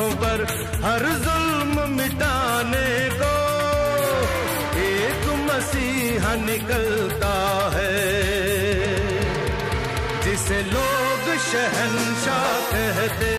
पर हर जुल्म मिटाने को एक मसीहा निकलता है, जिसे लोग शहंशाह कहते।